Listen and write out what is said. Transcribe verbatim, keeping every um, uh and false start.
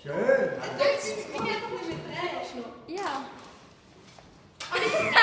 Schön. Jetzt, ich einfach mal drehen. Ja. Ah, nicht